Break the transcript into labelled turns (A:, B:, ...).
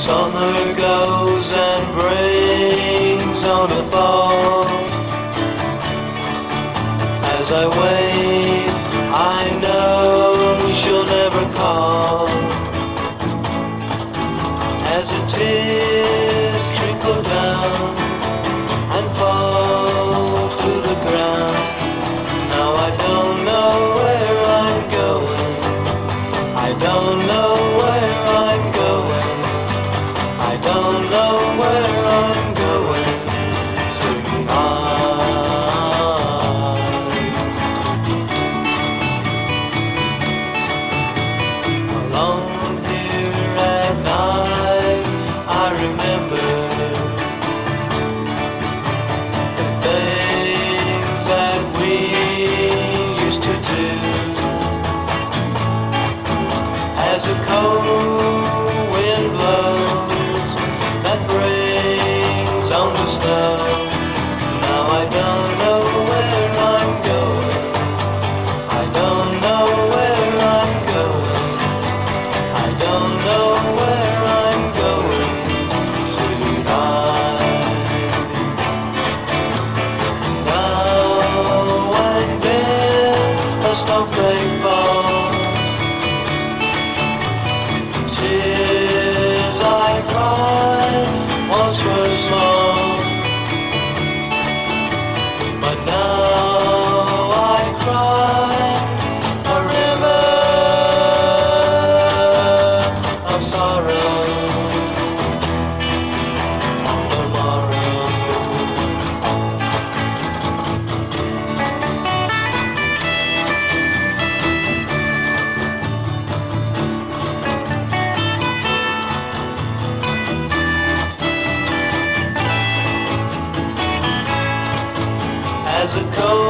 A: Summer goes and brings on a fall. As I wait, I know she'll never call. As the tears trickle down and fall to the ground, now I don't know where I'm going. I don't know where I'm going. I don't know where I'm going tonight. Alone here at night, I remember the things that we used to do. As a cold wind blows that brings on the snow, now I don't know where I'm going. I don't know where I'm going. I don't know where I'm going tonight. Now and then a snowflake falls. Tears I cried once were small, but now I cry a river of sorrow tomorrow. As a cold